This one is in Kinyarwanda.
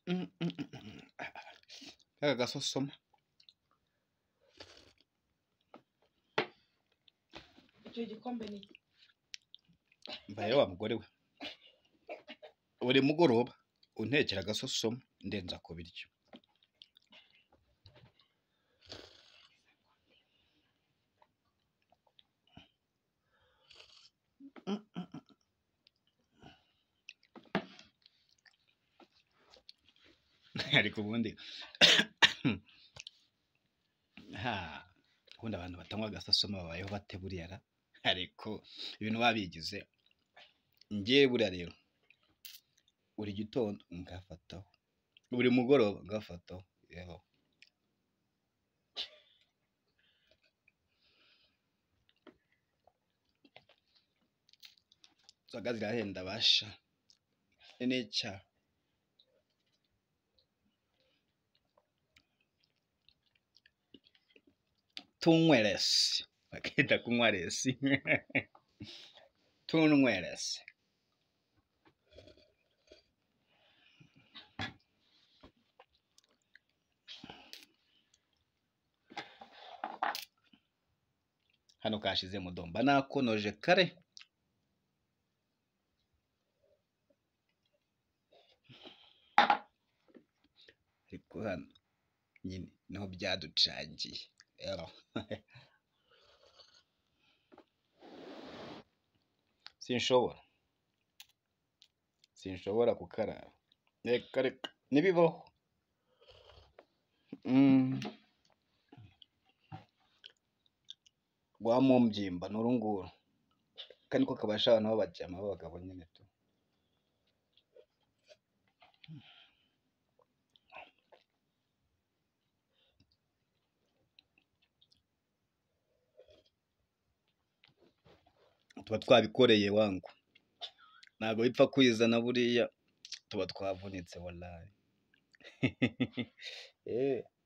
aka gasosoma icyo gikombe ni mbaye wa mugore we buri mugoroba untekera agasosoma ndenza ku biryo ariko ubundi ubundi abantu batanywa agasosoma babayeho bate buriya ra ariko ibintu babigize njye buriya rero buri gitondo ngafataho buri mugoroba ngafataho yeho inzoga zirahenda basha n'icya tunyweresi bakita kunywa resi tunyweresi hano kashize mudomba nakonoje kare ariko hano nyine niho byaducangiye sinshobora kukarara reka nibibaho rwa mumbyimba n'urunguru kandi ko kabasha abantu b'abajyama b'abagabo nyine tu tuba twabikoreye wangu ntabwo bipfa kwizana buriya tuba twavunitse wallahi